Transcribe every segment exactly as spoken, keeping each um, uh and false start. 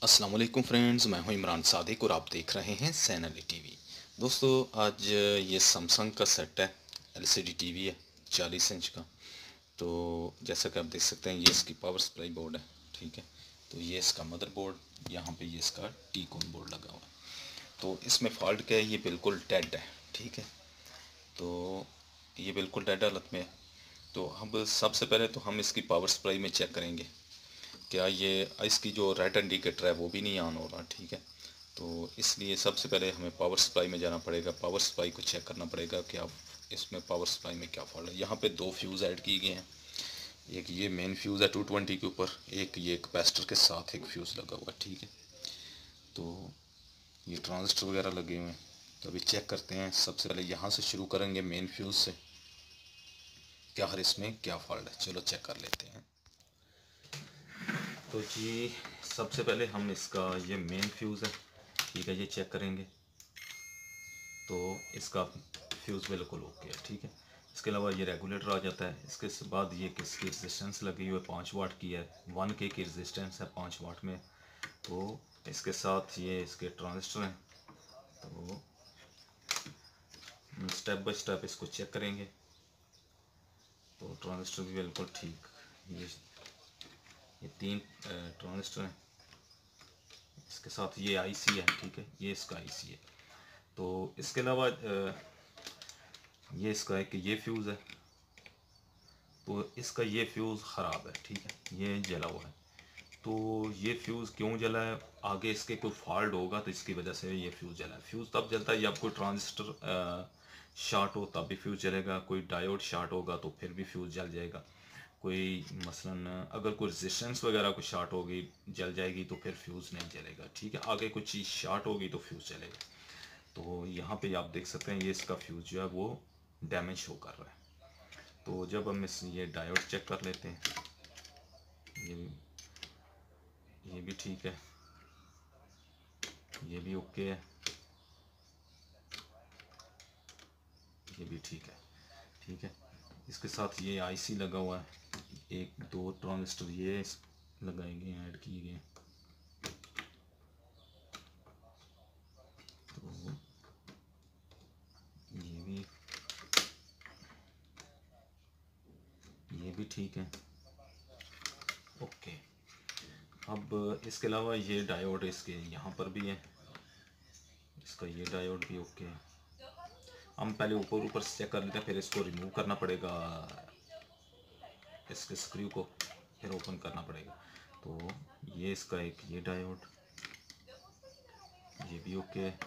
अस्सलाम वालेकुम फ्रेंड्स, मैं हूं इमरान सादिक और आप देख रहे हैं सैनली टीवी। दोस्तों, आज ये सैमसंग का सेट है। एलसीडी टीवी है चालीस इंच का। तो जैसा कि आप देख सकते हैं, ये इसकी पावर सप्लाई बोर्ड है। ठीक है। तो ये इसका मदरबोर्ड, यहाँ पे ये इसका टी कॉन बोर्ड लगा हुआ है। तो इसमें फॉल्ट क्या है, ये बिल्कुल डेड है। ठीक है। तो ये बिल्कुल डेड हालत में है। तो हम सबसे पहले तो हम इसकी पावर सप्लाई में चेक करेंगे क्या ये इसकी जो रेड इंडिकेटर है वो भी नहीं ऑन हो रहा। ठीक है। तो इसलिए सबसे पहले हमें पावर सप्लाई में जाना पड़ेगा, पावर सप्लाई को चेक करना पड़ेगा कि आप इसमें पावर सप्लाई में क्या फॉल्ट है। यहाँ पे दो फ्यूज़ ऐड किए गए हैं। एक ये मेन फ्यूज़ है टू ट्वेंटी के ऊपर, एक ये कैपेसिटर के साथ एक फ्यूज़ लगा हुआ है। ठीक है। तो ये ट्रांजिस्टर वगैरह लगे हुए हैं। तो अभी चेक करते हैं। सबसे पहले यहाँ से शुरू करेंगे मेन फ्यूज़ से, क्या हर इसमें क्या फॉल्ट है। चलो चेक कर लेते हैं। तो जी, सबसे पहले हम इसका ये मेन फ्यूज़ है, ठीक है, ये चेक करेंगे। तो इसका फ्यूज़ बिल्कुल ओके है। ठीक है। इसके अलावा ये रेगुलेटर आ जाता है। इसके बाद ये किसकी रेजिस्टेंस लगी हुई है, पाँच वाट की है, वन के की रेजिस्टेंस है पाँच वाट में। तो इसके साथ ये इसके ट्रांजिस्टर हैं। तो स्टेप बाय स्टेप इसको चेक करेंगे। तो ट्रांजिस्टर भी बिल्कुल ठीक। ये ये तीन ट्रांजिस्टर हैं। इसके साथ ये आईसी है। ठीक है, ये इसका आईसी है। तो इसके अलावा ये इसका एक ये फ्यूज़ है। तो इसका ये फ्यूज़ ख़राब है। ठीक है, ये जला हुआ है। तो ये फ्यूज़ क्यों जला है, आगे इसके कोई फॉल्ट होगा तो इसकी वजह से ये फ्यूज़ जला है। फ्यूज़ तब जलता है जब कोई ट्रांजिस्टर शॉर्ट हो, तब भी फ्यूज़ जलेगा। कोई डायोड शॉर्ट होगा तो फिर भी फ्यूज़ जल जाएगा। कोई मसलन अगर कोई रेजिस्टेंस वगैरह को शॉर्ट होगी, जल जाएगी, तो फिर फ्यूज़ नहीं जलेगा। ठीक है। आगे कोई चीज़ शॉर्ट होगी तो फ्यूज़ जलेगा। तो यहाँ पे आप देख सकते हैं, ये इसका फ्यूज़ जो है वो डैमेज शो कर रहा है। तो जब हम इस ये डायोड चेक कर लेते हैं, ये ये भी ठीक है, ये भी ओके है, ये भी ठीक है। ठीक है। इसके साथ ये आईसी लगा हुआ है। एक दो ट्रांजिस्टर ये लगाए गए हैं, ऐड किए गए हैं। तो ये भी ये भी ठीक है, ओके। अब इसके अलावा ये डायोड इसके यहाँ पर भी है, इसका ये डायोड भी ओके है। हम पहले ऊपर ऊपर से चेक कर लेते हैं, फिर इसको रिमूव करना पड़ेगा, इसके स्क्रू को फिर ओपन करना पड़ेगा। तो ये इसका एक ये डायोड, ये भी ओके है,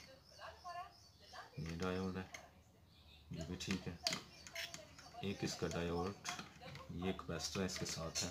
ये डायोड है, ये भी ठीक है। एक इसका डायोड, ये कैपेसिटर है इसके साथ है।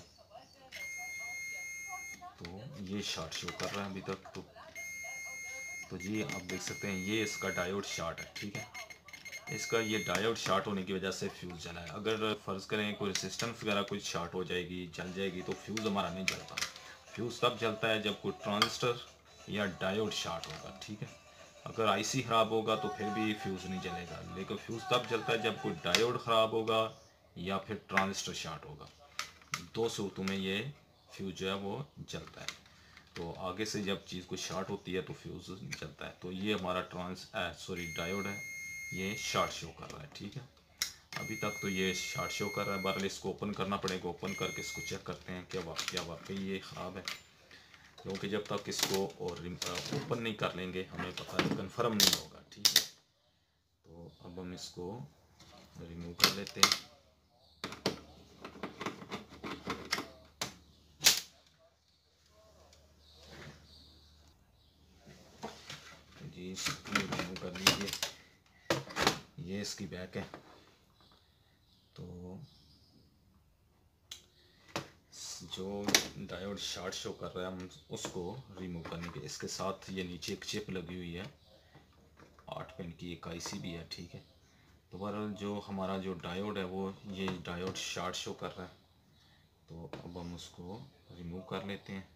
तो ये शॉर्ट शो कर रहा है अभी तक। तो तो जी आप देख सकते हैं, ये इसका डायोड शॉर्ट है। ठीक है। इसका ये डायोड शॉर्ट होने की वजह से फ्यूज़ जला है। अगर फ़र्ज़ करें कोई रेजिस्टेंस वगैरह कुछ शॉर्ट हो जाएगी, जल जाएगी, तो फ्यूज़ हमारा नहीं जलता। फ्यूज़ तब जलता है जब कोई ट्रांजिस्टर या डायोड शॉर्ट होगा। ठीक है। अगर आईसी ख़राब होगा तो फिर भी फ्यूज़ नहीं जलेगा, लेकिन फ्यूज़ तब जलता है जब कोई डायोड ख़राब होगा या फिर ट्रांजिस्टर शॉर्ट होगा। दो सूरतों में ये फ्यूज़ जो है वो जलता है। तो आगे से जब चीज़ को शॉर्ट होती है तो फ्यूज़ जलता है। तो ये हमारा ट्रांस सॉरी डायोड है, ये शॉर्ट शो कर रहा है। ठीक है। अभी तक तो ये शॉर्ट शो कर रहा है। बहरहाल इसको ओपन करना पड़ेगा। ओपन करके इसको चेक करते हैं क्या वाकई क्या वाकई ये ख़राब है, क्योंकि जब तक इसको और ओपन नहीं कर लेंगे हमें पता नहीं, कन्फर्म नहीं होगा। ठीक है। तो अब हम इसको रिमूव कर लेते हैं। जी इसको रिमूव कर लीजिए। ये इसकी बैक है। तो जो डायोड शॉर्ट शो कर रहा है हम उसको रिमूव करने के, इसके साथ ये नीचे एक चिप लगी हुई है, आठ पिन की एक आईसी भी है। ठीक है। तो बहरहाल जो हमारा जो डायोड है वो ये डायोड शॉर्ट शो कर रहा है। तो अब हम उसको रिमूव कर लेते हैं।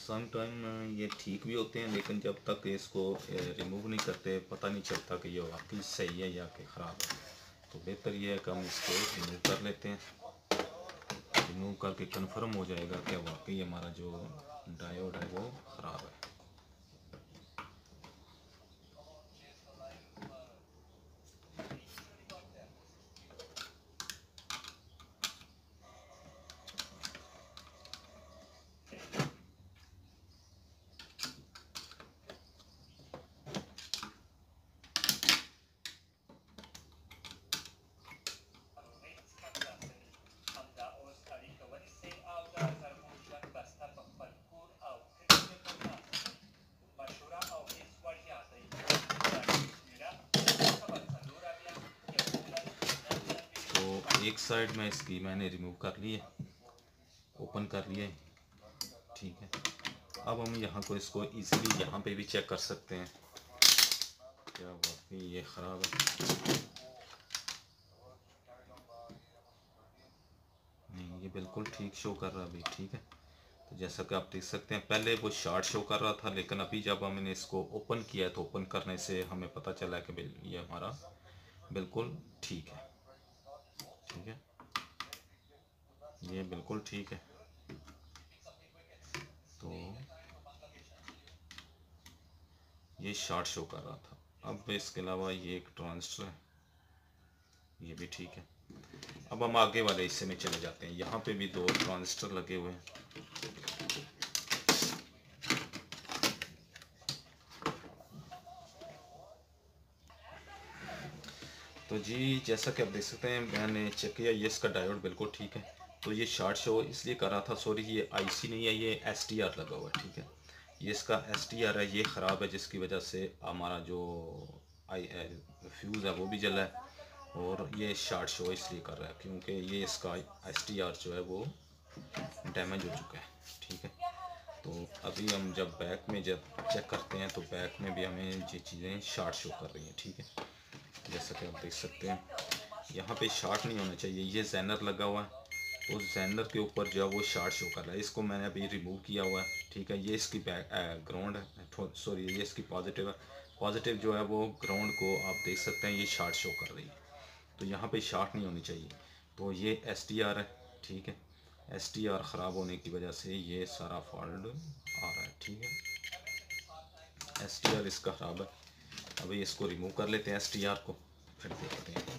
सम टाइम ये ठीक भी होते हैं, लेकिन जब तक इसको रिमूव नहीं करते पता नहीं चलता कि ये वाकई सही है या कि ख़राब है। तो बेहतर ये है कि हम इसको रिमूव कर लेते हैं। रिमूव करके कंफर्म हो जाएगा कि वाकई हमारा जो डायोड है वो ख़राब है। एक साइड में इसकी मैंने रिमूव कर ली है, ओपन कर लिया है, ठीक है। अब हम यहाँ को इसको इजीली यहाँ पे भी चेक कर सकते हैं क्या वाकई ये ख़राब है। नहीं, ये बिल्कुल ठीक शो कर रहा है अभी, ठीक है। तो जैसा कि आप देख सकते हैं पहले वो शॉर्ट शो कर रहा था, लेकिन अभी जब हमने इसको ओपन किया है तो ओपन करने से हमें पता चला कि ये हमारा बिल्कुल ठीक है, ठीक है, ये बिल्कुल ठीक है। तो ये शॉर्ट शो कर रहा था। अब इसके अलावा ये एक ट्रांजिस्टर है, ये भी ठीक है। अब हम आगे वाले हिस्से में चले जाते हैं। यहाँ पे भी दो ट्रांजिस्टर लगे हुए हैं। तो जी जैसा कि आप देख सकते हैं मैंने चेक किया, ये इसका डायोड बिल्कुल ठीक है। तो ये शॉर्ट शो इसलिए कर रहा था, सॉरी ये आईसी नहीं है, ये एसटीआर लगा हुआ है, ठीक है। ये इसका एसटीआर है, ये ख़राब है, जिसकी वजह से हमारा जो आई फ्यूज़ है वो भी जला है, और ये शॉर्ट शो इसलिए कर रहा है क्योंकि ये इसका एसटीआर जो है वो डैमेज हो चुका है, ठीक है। तो अभी हम जब बैक में जब चेक करते हैं तो बैक में भी हमें ये चीज़ें शॉर्ट शो कर रही हैं, ठीक है। जैसा कि आप देख सकते हैं यहाँ पे शॉर्ट नहीं होना चाहिए। ये ज़ैनर लगा हुआ है, उस ज़ैनर के ऊपर जो है वो शॉर्ट शो कर रहा है। इसको मैंने अभी रिमूव किया हुआ है, ठीक है। ये इसकी बैक ग्राउंड है, सॉरी ये इसकी पॉजिटिव है। पॉजिटिव जो है वो ग्राउंड को आप देख सकते हैं ये शॉर्ट शो कर रही है, तो यहाँ पे शॉर्ट नहीं होनी चाहिए। तो ये एस टी आर है, ठीक है। एस टी आर ख़राब होने की वजह से ये सारा फॉल्ट आ रहा है, ठीक है। एस टी आर इसका ख़राब है। अभी इसको रिमूव कर लेते हैं एस टी आर को, फिर देखते हैं।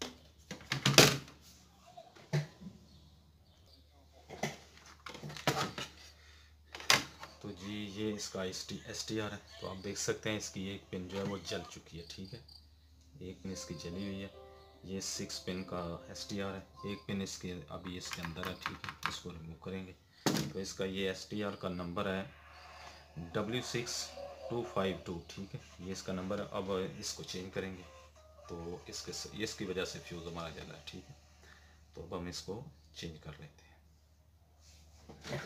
तो जी ये इसका S T S T R है। तो आप देख सकते हैं इसकी एक पिन जो है वो जल चुकी है, ठीक है। एक पिन इसकी जली हुई है। ये सिक्स पिन का एस टी आर है, एक पिन इसके अभी इसके अंदर है, ठीक है। इसको रिमूव करेंगे। तो इसका ये एस टी आर का नंबर है W six two five two, ठीक है। ये इसका नंबर है। अब इसको चेंज करेंगे, तो इसके ये इसकी वजह से फ्यूज़ हमारा जला है, ठीक है। तो अब हम इसको चेंज कर लेते हैं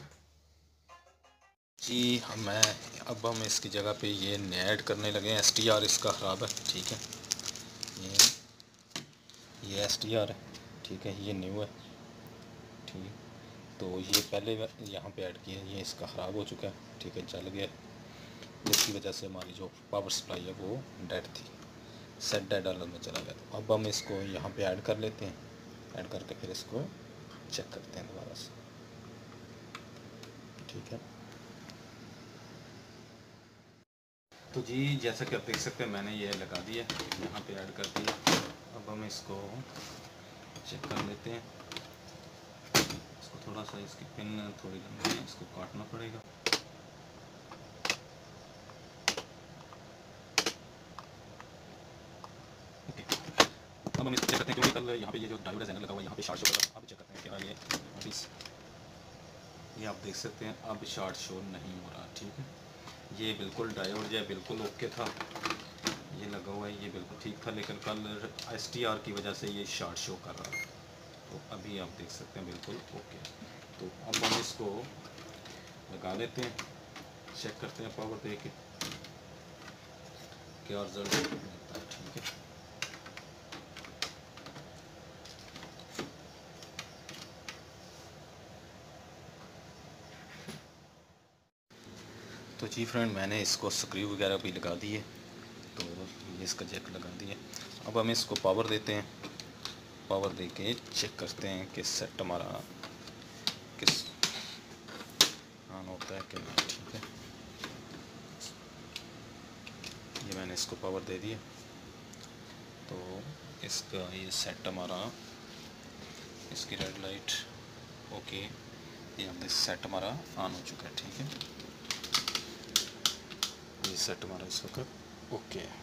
जी। हम मैं अब हम इसकी जगह पे ये ऐड करने लगे हैं। एस टी आर इसका ख़राब है, ठीक है। ये ये एस टी आर है, ठीक है। ये न्यू है, ठीक है। तो ये पहले यहाँ पे ऐड किया, ये इसका ख़राब हो चुका है, ठीक है, जल गया, जिसकी वजह से हमारी जो पावर सप्लाई है वो डेड थी, सेट डेड अलग में चला गया। अब हम इसको यहाँ पे ऐड कर लेते हैं। ऐड करके फिर इसको चेक करते हैं दोबारा से, ठीक है। तो जी जैसा कि आप देख सकते हैं मैंने ये लगा दिया, यहाँ पे ऐड कर दिया। अब हम इसको चेक कर लेते हैं। इसको थोड़ा सा इसकी पिन थोड़ी लंबी है, इसको काटना पड़ेगा। ओके, अब हम इसको चेक करते हैं क्योंकि कल यहाँ पे ये जो डायोड ज़ैनर लगा हुआ है यहाँ पे शॉर्ट शो कर रहा है। अब चेक करते हैं क्या ये अभी ये आप देख सकते हैं अब शॉर्ट शो नहीं हो रहा, ठीक है। ये बिल्कुल डायोड जो है बिल्कुल ओके था, ये लगा हुआ है, ये बिल्कुल ठीक था, लेकिन कल एस टी आर की वजह से ये शॉर्ट शो कर रहा है। तो अभी आप देख सकते हैं बिल्कुल ओके। तो अब हम इसको लगा लेते हैं, चेक करते हैं पावर दे के क्या रिजल्ट मिलता है, ठीक है। तो जी फ्रेंड, मैंने इसको स्क्रू वगैरह भी लगा दिए, तो ये इसका जैक लगा दिया। अब हम इसको पावर देते हैं, पावर दे के चेक करते हैं कि सेट हमारा किस ऑन होता है कि नहीं। ठीक है, ये मैंने इसको पावर दे दिया, तो इसका ये सेट हमारा, इसकी रेड लाइट ओके, ये हमने सेट हमारा ऑन हो चुका है। ठीक है, ये सेट हमारा इस वक्त ओके है।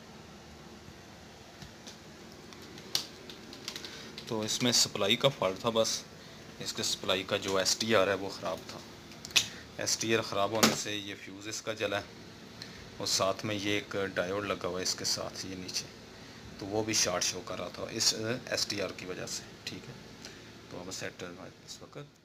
तो इसमें सप्लाई का फॉल्ट था, बस इसके सप्लाई का जो एस टी आर है वो ख़राब था। एस टी आर ख़राब होने से ये फ्यूज़ इसका जला है, और साथ में ये एक डायोड लगा हुआ है इसके साथ, ये नीचे, तो वो भी शॉर्ट शो कर रहा था इस एस टी आर की वजह से। ठीक है, तो अब सेट इस वक्त